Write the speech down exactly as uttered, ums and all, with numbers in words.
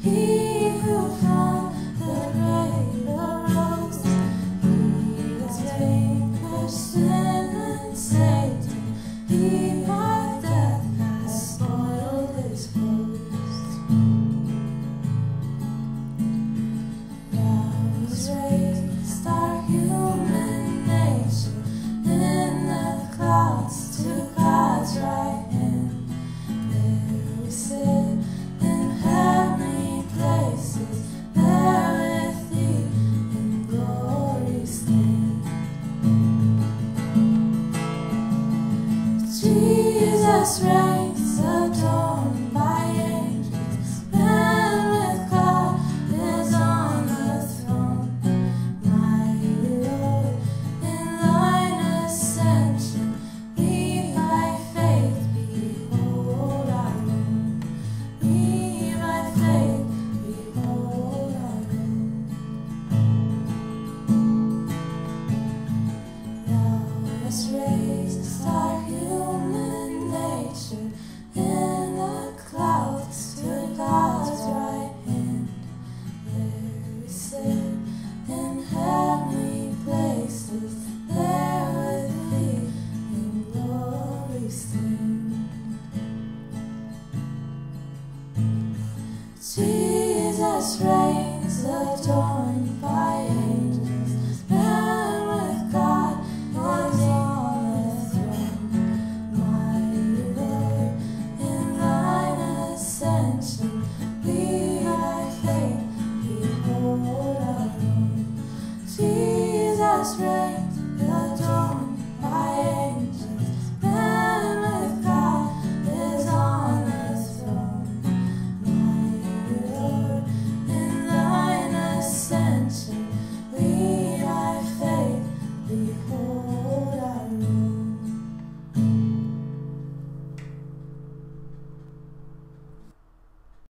He who from the grave arose, he has vanquished sin and Satan. He by death has spoiled his foes. Now is raised our human nature in the clouds to God's right hand. There we sit in heavenly places, there with thee in glory stand. Jesus reigns, adorned by angels, and with God is on the throne. Mighty Lord, in thine ascension, we by faith behold our own. We by faith behold our own. Thou hast raised our human nature in the clouds to God's right hand. There we sit in heavenly places, there with thee in glory stand. Jesus reigns, adorned